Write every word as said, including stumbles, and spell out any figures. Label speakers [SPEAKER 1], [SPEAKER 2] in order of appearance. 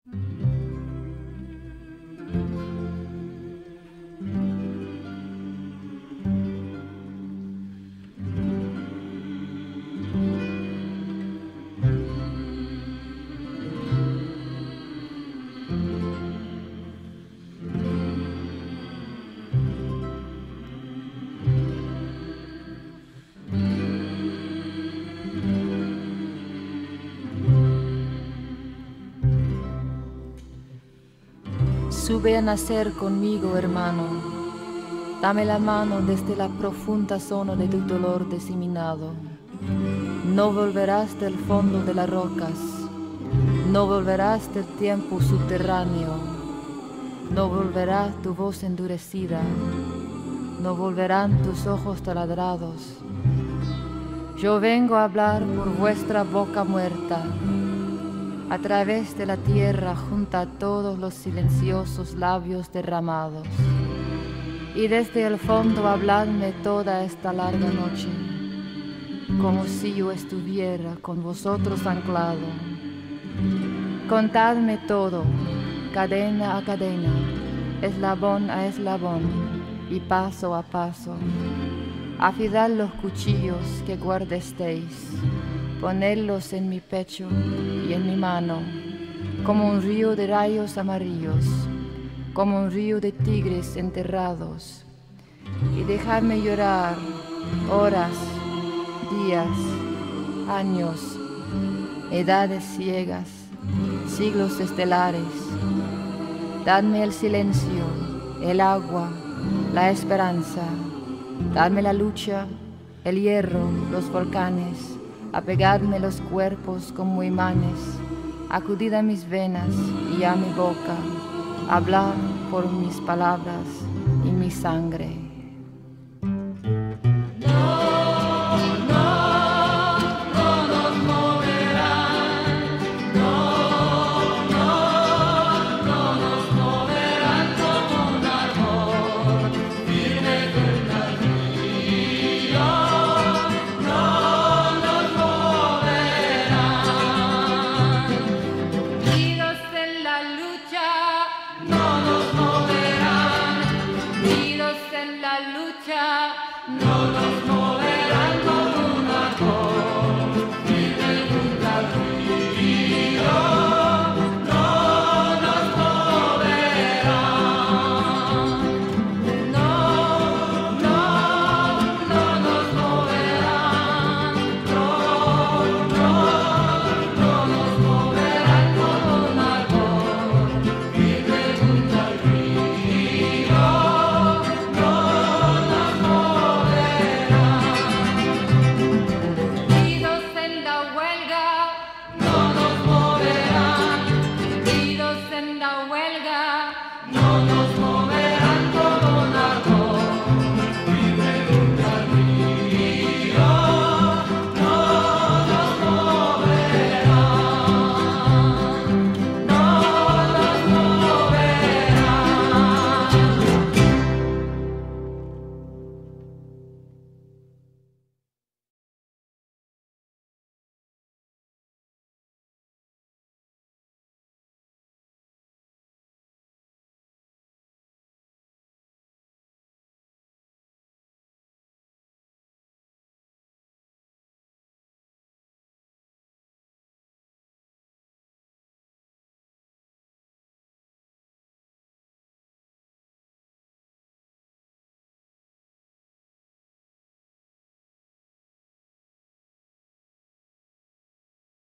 [SPEAKER 1] Sube a nacer conmigo, hermano. Dame la mano desde la profunda zona de tu dolor diseminado. No volverás del fondo de las rocas. No volverás del tiempo subterráneo. No volverá tu voz endurecida. No volverán tus ojos taladrados. Yo vengo a hablar por vuestra boca muerta. A través de la tierra junto a todos los silenciosos labios derramados. Y desde el fondo habladme toda esta larga noche, como si yo estuviera con vosotros anclado. Contadme todo, cadena a cadena, eslabón a eslabón y paso a paso. Afilad los cuchillos que guardestéis. Ponedlos en mi pecho y en mi mano, como un río de rayos amarillos, como un río de tigres enterrados, y dejadme llorar horas, días, años, edades ciegas, siglos estelares. Dadme el silencio, el agua, la esperanza, dadme la lucha, el hierro, los volcanes. Apegadme los cuerpos como imanes, acudid a mis venas y a mi boca, hablad por mis palabras y mi sangre.